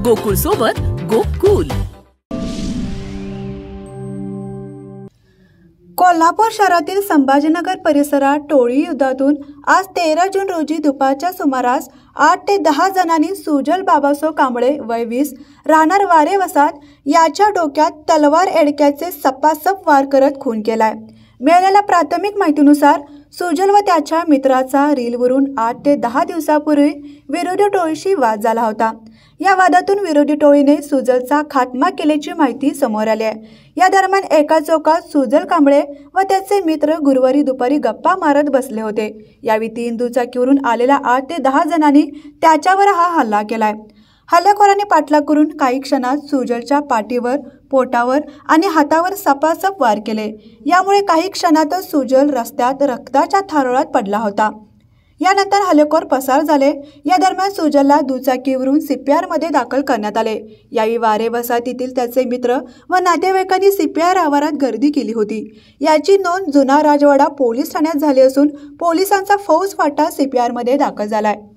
गोकुळ सोबत गोकुल। कोल्हापूर शहरातील संभाजीनगर परिसरात टोळी युद्धातून आज 13 जून रोजी दुपारच्या सुमारास 8 ते 10 जणांनी सुजल बाबासो कांबळे वय 20 राहणार वारे वसाहत याच्या डोक्यात तलवार एडक्याचे सपासप वार करत खून केलाय। मिळालेल्या प्राथमिक माहितीनुसार सुजल व त्याच्या मित्राचा रीलवरून 8 ते 10 दिवसापूर्वी विरोधी टोळीशी वाद झाला होता। या वादातून विरोधी टोळीने सुजलचा खात्मा केल्याची माहिती समोर आली आहे। या दरम्यान एका चौकात सुजल कांबळे व त्याचे मित्र गुरुवारी दुपारी गप्पा मारत बसले होते। यावेळी 3 दुचाकीवरून आलेल्या 8 ते 10 जणांनी त्याच्यावर हा हल्ला केलाय। हल्लेखोरांनी पाठलाग करून काही क्षणात सुजलच्या पाठीवर, पोटावर आणि हातावर सपासप वार केले। यामुळे काही क्षणातच सुजल रस्त्यात रक्ताच्या थारोळात पडला होता। यानंतर हल्लेखोर पसार झाले। या दरम्यान सुजलला दुचाकीवरून CPR मध्ये दाखल करण्यात आले। यावेळी वारे वसाहतीतील त्याचे मित्र व नातेवाईकांनी CPR आवारात गर्दी केली होती। याची नोंद जुना राजवाडा पोलीस ठाण्यात झाली असून पोलिसांचा फौज फाटा CPR मध्ये दाखल झालाय।